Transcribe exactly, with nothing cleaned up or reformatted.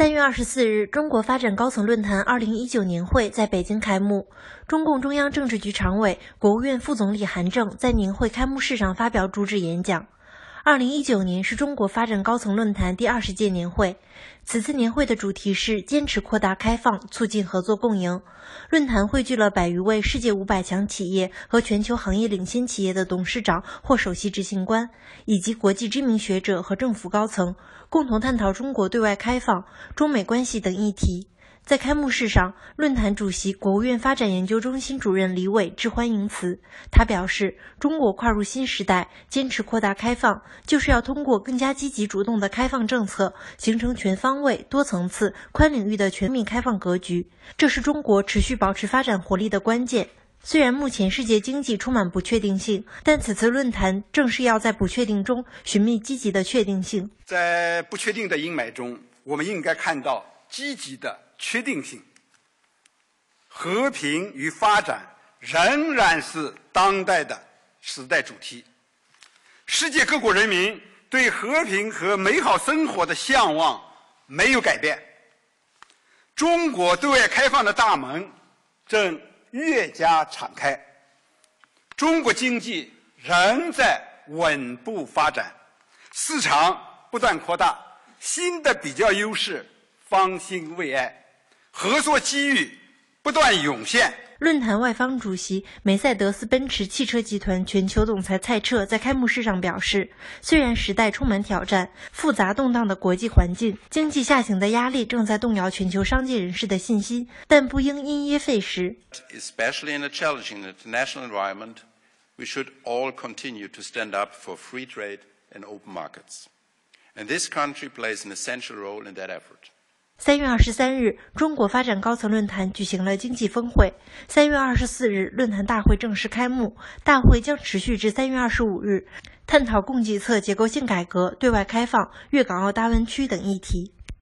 三月二十四日，中国发展高层论坛二零一九年会在北京开幕。中共中央政治局常委、国务院副总理韩正在年会开幕式上发表主旨演讲。二零一九年是中国发展高层论坛第二十届年会，此次年会的主题是坚持扩大开放，促进合作共赢。论坛汇聚了百余位世界五百强企业和全球行业领先企业的董事长或首席执行官，以及国际知名学者和政府高层，共同探讨中国对外开放、中美关系等议题。在开幕式上，论坛主席、国务院发展研究中心主任李伟致欢迎词。他表示，中国跨入新时代，坚持扩大开放，就是要通过更加积极主动的开放政策，形成全方位、多层次、宽领域的全面开放格局。这是中国持续保持发展活力的关键。虽然目前世界经济充满不确定性，但此次论坛正是要在不确定中寻觅积极的确定性。 在不确定的阴霾中，我们应该看到积极的确定性。和平与发展仍然是当代的时代主题。世界各国人民对和平和美好生活的向往没有改变。中国对外开放的大门正越加敞开，中国经济仍在稳步发展，市场不断扩大，新的比较优势方兴未艾，合作机遇不断涌现。 论坛外方主席、梅赛德斯奔驰汽车集团全球总裁蔡澈在开幕式上表示，虽然时代充满挑战，复杂动荡的国际环境、经济下行的压力正在动摇全球商界人士的信心，但不应因噎废食。 Especially in a challenging international environment, we should all continue to stand up for free trade and open markets. And this country plays an essential role in that effort. 三月二十三日，中国发展高层论坛举行了经济峰会。三月二十四日，论坛大会正式开幕，大会将持续至三月二十五日，探讨供给侧结构性改革、对外开放、粤港澳大湾区等议题。